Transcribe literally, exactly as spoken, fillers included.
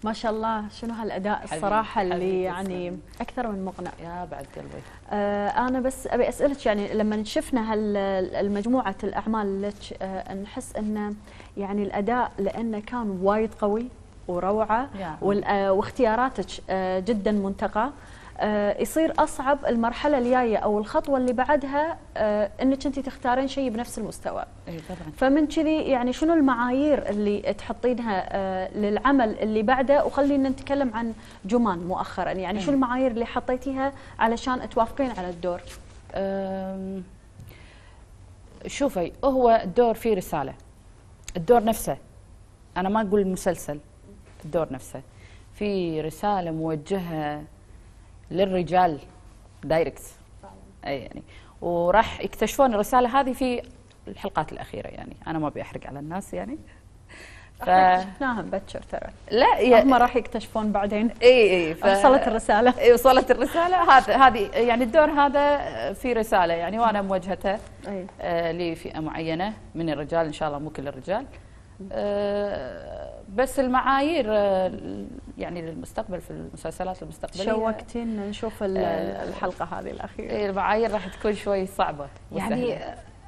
ما شاء الله، شنو هالاداء الصراحه اللي يعني اكثر من مقنع. يا بعد قلبي. آه انا بس ابي اسالك، يعني لما شفنا هالمجموعه الاعمال لك آه نحس انه يعني الاداء لانه كان وايد قوي وروعه، واختياراتك آه جدا منتقاه، آه يصير اصعب المرحله الجايه او الخطوه اللي بعدها آه انك انت تختارين شيء بنفس المستوى. اي طبعا. فمن كذي يعني شنو المعايير اللي تحطينها آه للعمل اللي بعده؟ وخلينا نتكلم عن جمان مؤخرا، يعني شو المعايير اللي حطيتيها علشان توافقين على الدور؟ شوفي، هو الدور فيه رساله، الدور نفسه، انا ما اقول المسلسل، الدور نفسه في رساله موجهه للرجال دايركت. اي يعني، وراح يكتشفون الرساله هذه في الحلقات الاخيره، يعني انا ما ابي احرق على الناس يعني. ف... اكتشفناها بكر ترى. لا يا... هم راح يكتشفون بعدين. اي اي ف... وصلت الرساله. اي وصلت الرساله. هذا هذه يعني الدور هذا في رساله يعني، وانا موجهته آه لفئه معينه من الرجال ان شاء الله، مو كل الرجال. آه بس المعايير آه يعني للمستقبل في المسلسلات المستقبليه، شوقتين نشوف آه الحلقه هذه الاخيره. المعايير راح تكون شوي صعبه يعني